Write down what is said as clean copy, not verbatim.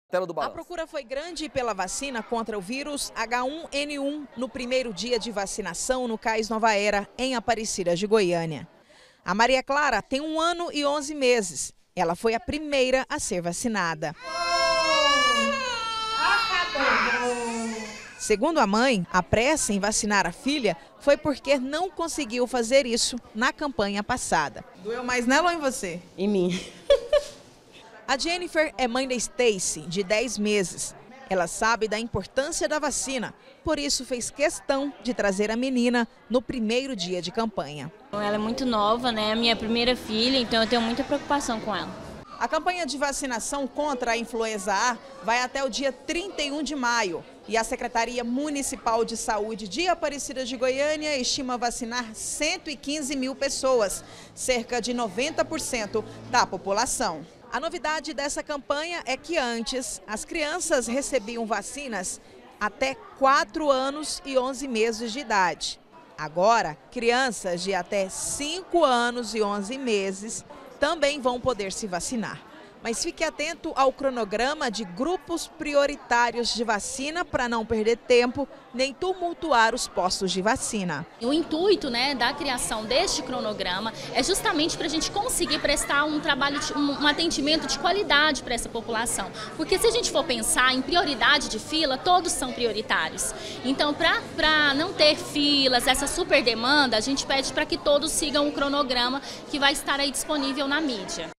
Tela do A balanço. procura foi grande pela vacina contra o vírus H1N1 no primeiro dia de vacinação no Cais Nova Era, em Aparecida de Goiânia. A Maria Clara tem 1 ano e 11 meses. Ela foi a primeira a ser vacinada. Segundo a mãe, a pressa em vacinar a filha foi porque não conseguiu fazer isso na campanha passada. Doeu mais nela ou em você? Em mim. A Jennifer é mãe da Stacy, de 10 meses. Ela sabe da importância da vacina, por isso fez questão de trazer a menina no primeiro dia de campanha. Ela é muito nova, né? É a minha primeira filha, então eu tenho muita preocupação com ela. A campanha de vacinação contra a influenza A vai até o dia 31 de maio. E a Secretaria Municipal de Saúde de Aparecida de Goiânia estima vacinar 115 mil pessoas, cerca de 90% da população. A novidade dessa campanha é que antes as crianças recebiam vacinas até 4 anos e 11 meses de idade. Agora, crianças de até 5 anos e 11 meses também vão poder se vacinar. Mas fique atento ao cronograma de grupos prioritários de vacina para não perder tempo nem tumultuar os postos de vacina. O intuito, da criação deste cronograma é justamente para a gente conseguir prestar um trabalho, um atendimento de qualidade para essa população. Porque se a gente for pensar em prioridade de fila, todos são prioritários. Então, para não ter filas, essa super demanda, a gente pede para que todos sigam o cronograma que vai estar aí disponível na mídia.